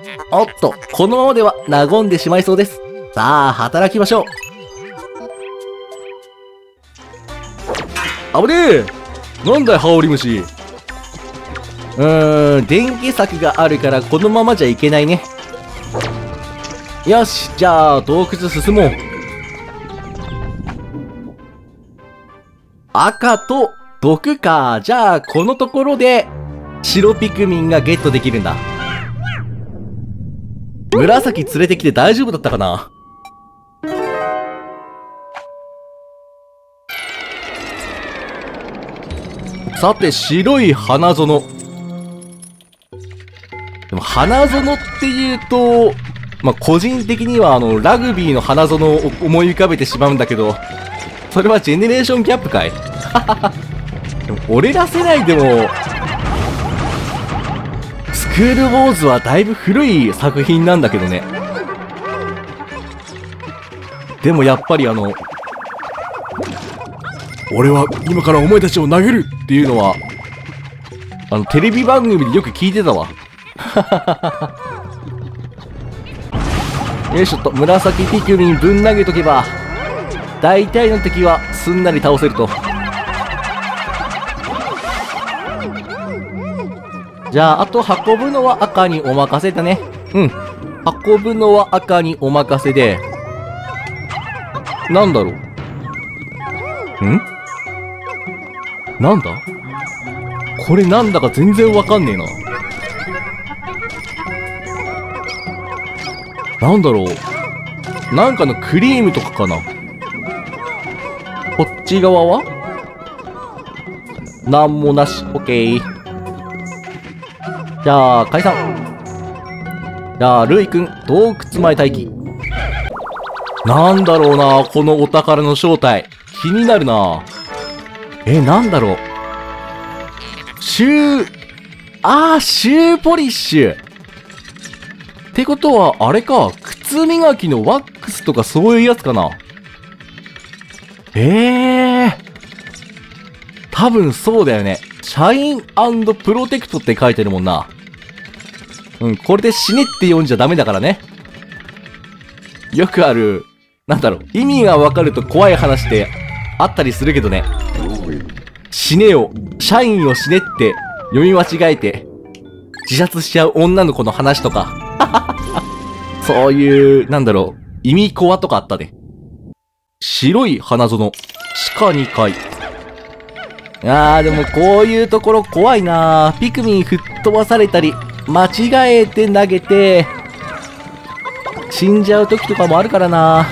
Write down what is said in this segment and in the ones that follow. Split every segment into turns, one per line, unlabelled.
おっと、このままでは和んでしまいそうです。さあ、働きましょう。危ねえ。なんだよ、ハオリムシ。電気柵があるからこのままじゃいけないね。よし、じゃあ、洞窟進もう。赤と毒か。じゃあ、このところで、白ピクミンがゲットできるんだ。紫連れてきて大丈夫だったかな。さて、白い花園。でも、花園って言うと、まあ、個人的にはラグビーの花園を思い浮かべてしまうんだけど、それはジェネレーションギャップかい。でも俺ら世代でも、スクールウォーズはだいぶ古い作品なんだけどね。でもやっぱり俺は今からお前たちを投げるっていうのは、テレビ番組でよく聞いてたわ。よいしょっと、紫ピクミンぶん投げとけば、大体の敵はすんなり倒せると。じゃあ、あと運ぶのは赤にお任せだね。うん。運ぶのは赤にお任せで、なんだろう。なんだこれなんだか全然わかんねえな。なんだろう。なんかのクリームとかかな。こっち側はなんもなし。オッケー。じゃあ、解散。じゃあ、ルイくん、洞窟前待機。なんだろうな、このお宝の正体。気になるな。なんだろう。シューポリッシュ。ってことは、あれか、靴磨きのワックスとかそういうやつかな。多分そうだよね。シャイン&プロテクトって書いてるもんな。これで死ねって読んじゃダメだからね。よくある、なんだろう、意味がわかると怖い話ってあったりするけどね。死ねよ、社員を死ねって読み間違えて自殺しちゃう女の子の話とか。そういう、なんだろう、意味コアとかあったね。白い花園、地下2階。でもこういうところ怖いな。ピクミン吹っ飛ばされたり、間違えて投げて、死んじゃう時とかもあるからな。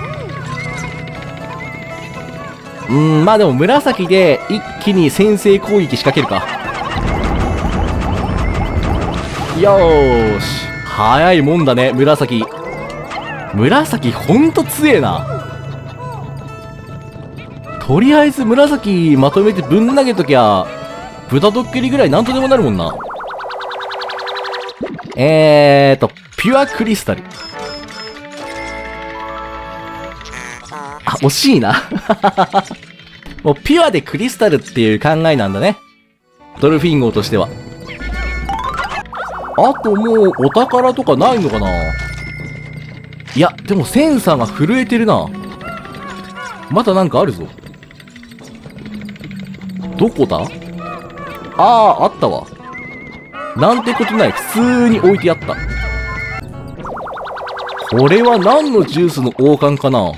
まあでも紫で一気に先制攻撃仕掛けるか。よーし。早いもんだね、紫。紫ほんと強えな。とりあえず紫まとめてぶん投げときゃ、豚ドッキリぐらいなんとでもなるもんな。ピュアクリスタル。惜しいな。もうピュアでクリスタルっていう考えなんだね。ドルフィン号としては。あともうお宝とかないのかな。いや、でもセンサーが震えてるな。まだなんかあるぞ。どこだ？あったわ。なんてことない。普通に置いてあった。これは何のジュースの王冠かな。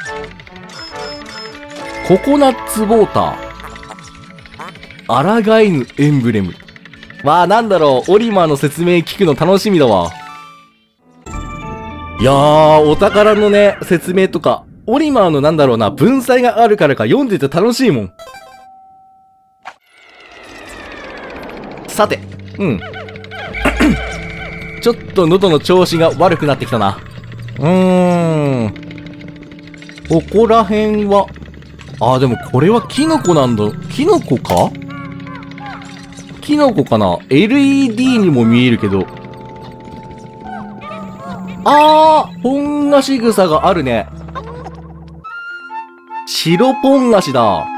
ココナッツウォーター。抗いぬエンブレム。なんだろう。オリマーの説明聞くの楽しみだわ。いやー、お宝のね、説明とか、オリマーのなんだろうな、文才があるからか読んでて楽しいもん。さて、ちょっと喉の調子が悪くなってきたな。ここら辺は、でもこれはキノコなんだ。キノコか？キノコかな？ LED にも見えるけど。ポン菓子草があるね。白ポン菓子だ。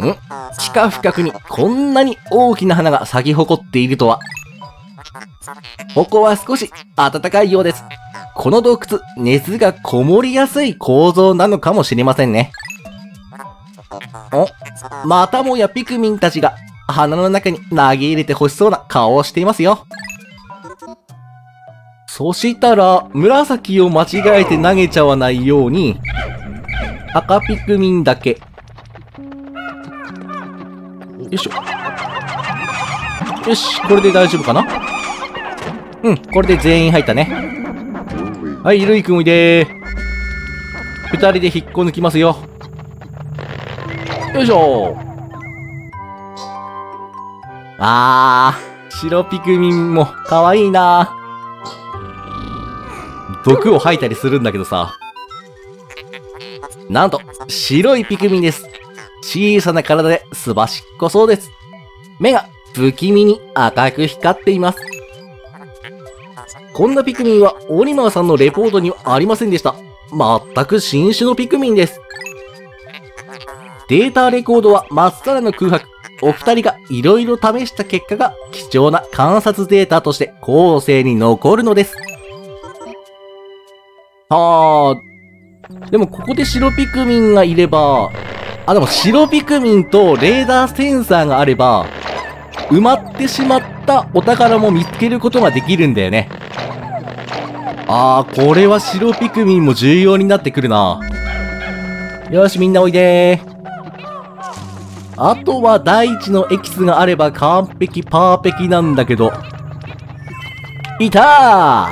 地下深くにこんなに大きな花が咲き誇っているとは。ここは少し暖かいようです。この洞窟、熱がこもりやすい構造なのかもしれませんね。またもやピクミンたちが花の中に投げ入れて欲しそうな顔をしていますよ。そしたら、紫を間違えて投げちゃわないように、赤ピクミンだけ。よいしょ。よし、これで大丈夫かな？これで全員入ったね。はい、ルイくんおいでー。二人で引っこ抜きますよ。よいしょ。白ピクミンも可愛いな。毒を吐いたりするんだけどさ。なんと、白いピクミンです。小さな体ですばしっこそうです。目が不気味に赤く光っています。こんなピクミンはオリマーさんのレポートにはありませんでした。全く新種のピクミンです。データレコードはまっさらの空白。お二人が色々試した結果が貴重な観察データとして後世に残るのです。でもここで白ピクミンがいれば、でも白ピクミンとレーダーセンサーがあれば、埋まってしまったお宝も見つけることができるんだよね。これは白ピクミンも重要になってくるな。よし、みんなおいでー。あとは大地のエキスがあれば完璧パーペキなんだけど。いた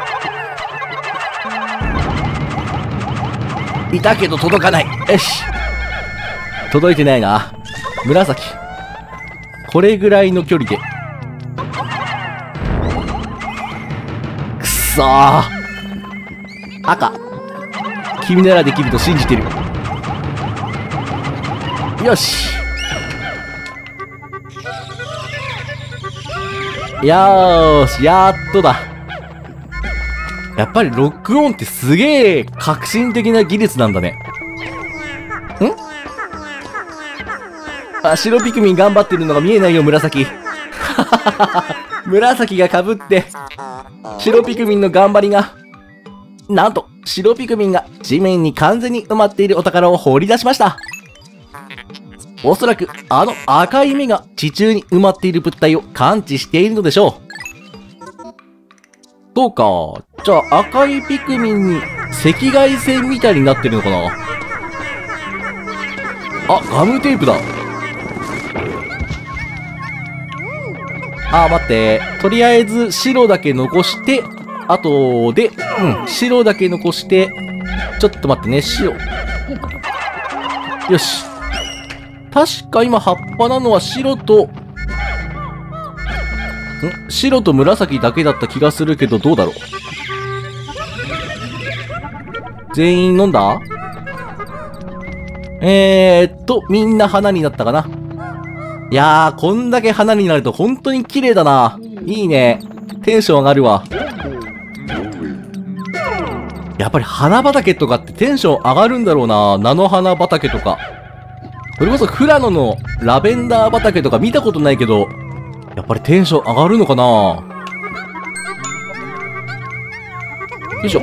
ー！いたけど届かない。よし。届いてないな。紫。これぐらいの距離で。くそー。赤。君ならできると信じてる。よし。よーし、やっとだ。やっぱりロックオンってすげえ革新的な技術なんだね。白ピクミン頑張ってるのが見えないよ、紫。紫が被って、白ピクミンの頑張りが、なんと、白ピクミンが地面に完全に埋まっているお宝を掘り出しました。おそらく、赤い目が地中に埋まっている物体を感知しているのでしょう。そうか。じゃあ赤いピクミンに赤外線みたいになってるのかな？ガムテープだ。待って。とりあえず白だけ残して、後で、白だけ残して、ちょっと待ってね、白。よし。確か今葉っぱなのは白と、白と紫だけだった気がするけど、どうだろう。全員飲んだ？みんな花になったかな。いやー、こんだけ花になると本当に綺麗だな。いいね。テンション上がるわ。やっぱり花畑とかってテンション上がるんだろうな。菜の花畑とか。それこそ富良野のラベンダー畑とか見たことないけど、やっぱりテンション上がるのかな。よいしょ。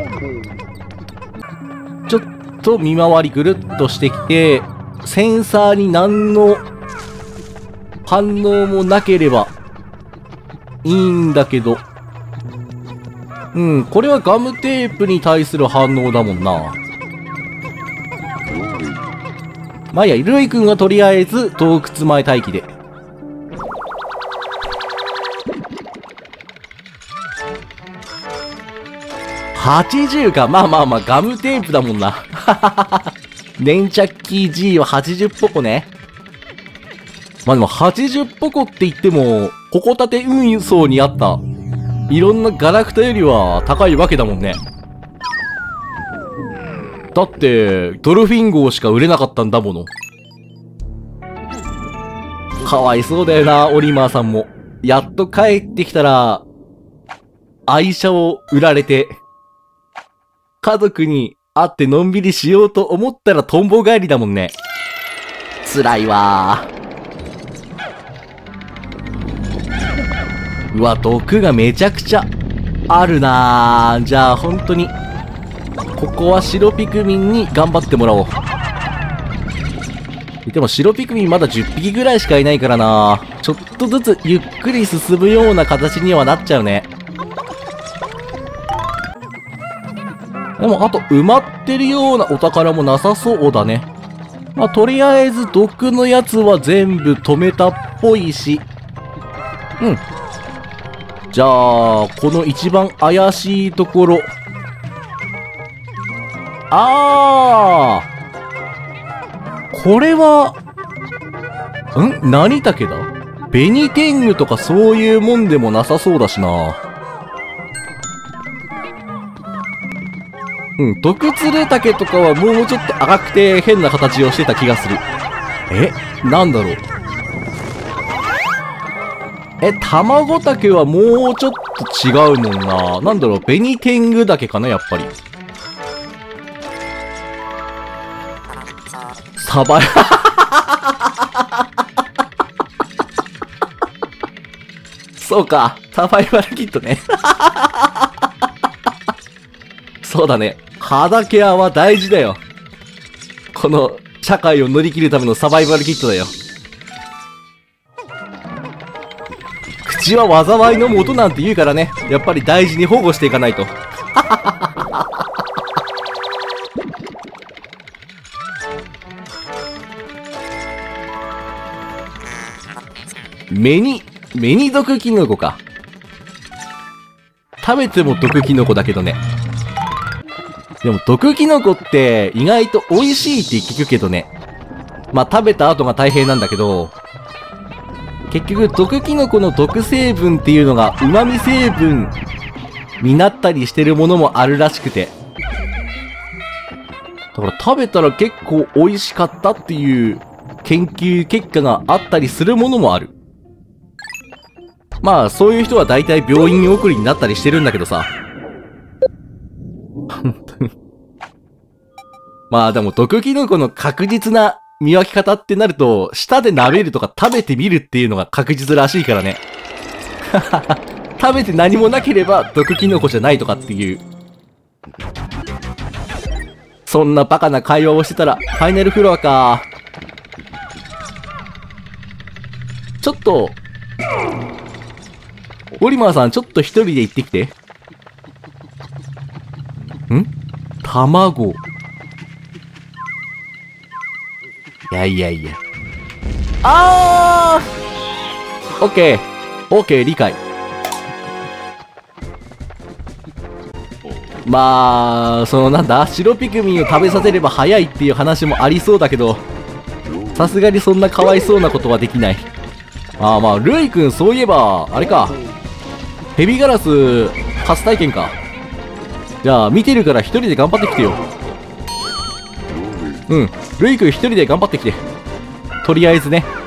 ちょっと見回りぐるっとしてきて、センサーに何の反応もなければいいんだけど。これはガムテープに対する反応だもんな。まあいいや、ルイ君はとりあえず洞窟前待機で。80か。まあまあまあ、ガムテープだもんな。粘着キー G は80ポコね。まあでも80ポコって言っても、ホコタテ運送にあった、いろんなガラクタよりは高いわけだもんね。だって、ドルフィン号しか売れなかったんだもの。かわいそうだよな、オリマーさんも。やっと帰ってきたら、愛車を売られて、家族に会ってのんびりしようと思ったらトンボ帰りだもんね。 辛いわー。うわ、毒がめちゃくちゃあるなー。じゃあ本当にここは白ピクミンに頑張ってもらおう。でも白ピクミンまだ10匹ぐらいしかいないからな。ちょっとずつゆっくり進むような形にはなっちゃうね。でもあと埋まってるようなお宝もなさそうだね。まあ、とりあえず毒のやつは全部止めたっぽいし。うん。じゃあ、この一番怪しいところ。これは、何竹だ？ベニテングとかそういうもんでもなさそうだしな。毒つる竹とかはもうちょっと赤くて変な形をしてた気がする。なんだろう。卵竹はもうちょっと違うもんな。なんだろう、ベニテング竹かな、やっぱり。サバイそうか、サバイバルキットね。そうだね。肌ケアは大事だよ。この社会を乗り切るためのサバイバルキットだよ。口は災いの元なんて言うからね。やっぱり大事に保護していかないと。目に毒キノコか。食べても毒キノコだけどね。でも毒キノコって意外と美味しいって聞くけどね。まあ食べた後が大変なんだけど、結局毒キノコの毒成分っていうのが旨味成分になったりしてるものもあるらしくて。だから食べたら結構美味しかったっていう研究結果があったりするものもある。まあそういう人は大体病院送りになったりしてるんだけどさ。まあでも毒キノコの確実な見分け方ってなると、舌で舐めるとか食べてみるっていうのが確実らしいからね。食べて何もなければ毒キノコじゃないとかっていう。そんなバカな会話をしてたら、ファイナルフロアか。ちょっと、オリマーさんちょっと一人で行ってきて。卵。いや。オッケー、理解。まあ、白ピクミンを食べさせれば早いっていう話もありそうだけど、さすがにそんなかわいそうなことはできない。まあ、ルイ君そういえば、あれか。ヘビガラス、初体験か。じゃあ、見てるから一人で頑張ってきてよ。ルイ君一人で頑張ってきて。とりあえずね。